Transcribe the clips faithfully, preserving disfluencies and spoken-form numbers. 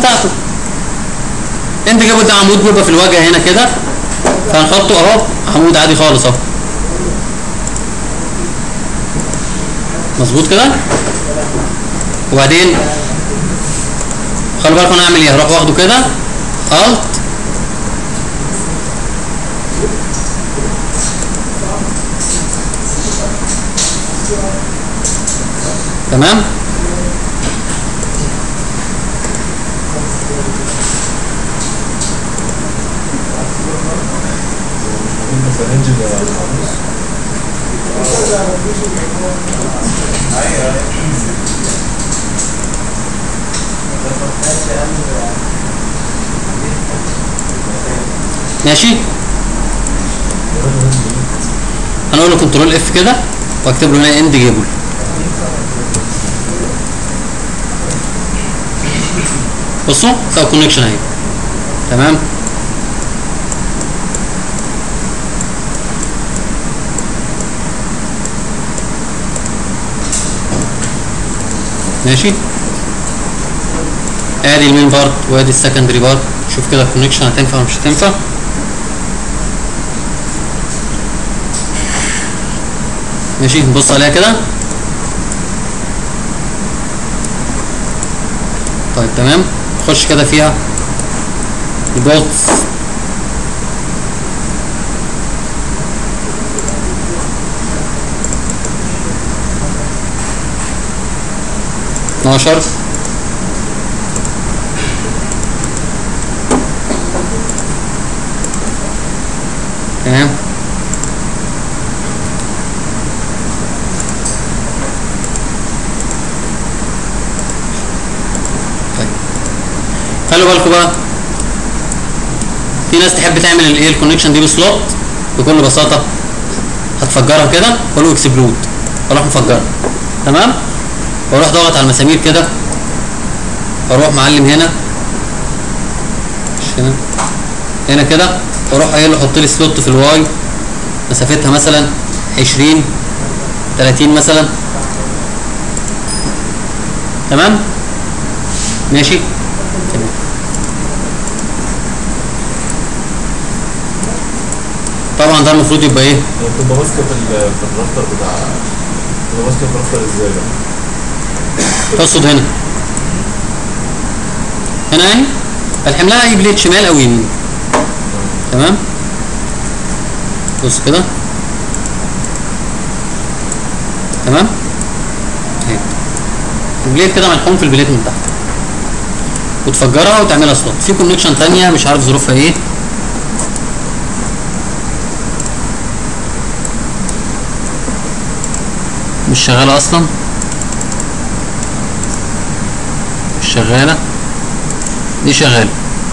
بتاعته. اند جيبل ده عمود بيبقى في الواجهه هنا كده، فهنحطه اهو عمود عادي خالص اهو. مظبوط كده. وبعدين خلي بالكم انا هعمل ايه، هروح واخده كده الت تمام. ماشي. هنقول له كنترول اف كده واكتب له هنا اند جيبل. بصوا ده كونكشن اهي. تمام. ماشي. ادي المين بارت وادي السكندري بارت. شوف كده الكونكشن هتنفع ولا مش هتنفع. ماشي. نبص عليها كده. طيب تمام. نخش كده فيها البوتس. اتناشر. تمام. طيب خلوا بالكم بقى، في ناس تحب تعمل الايه الكونكشن دي بسلوت. بكل بساطه هتفجرها كده واقول له اكسبلود، واروح مفجرها. تمام. واروح ضاغط على المسامير كده، واروح معلم هنا مش هنا هنا كده، واروح قايل له حط لي سلوت في الواي مسافتها مثلا عشرين تلاتين مثلا. تمام. ماشي. تمام. طبعا ده المفروض يبقى ايه؟ تبقى ماسكه في في الرافتر بتاع تبقى ماسكه في الرافتر ازاي بقى؟ تقصد هنا هنا يعني الحملها اي بليد شمال او يمين. تمام. بص كده. تمام. اهي البليد كده ملحوم في البليد من تحت، وتفجرها وتعملها سلوت. في كونكشن تانية مش عارف ظروفها ايه، مش شغالة اصلا، مش شغالة. دي شغالة.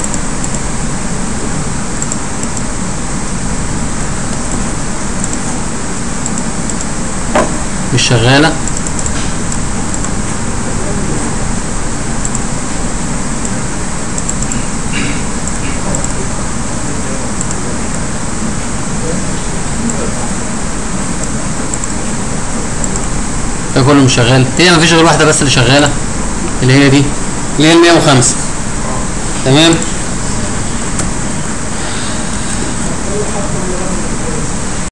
مش شغالة. ده كله مش شغال. هي مفيش غير واحدة بس اللي شغالة، اللي هي دي اللي هي ال مية وخمسة. تمام.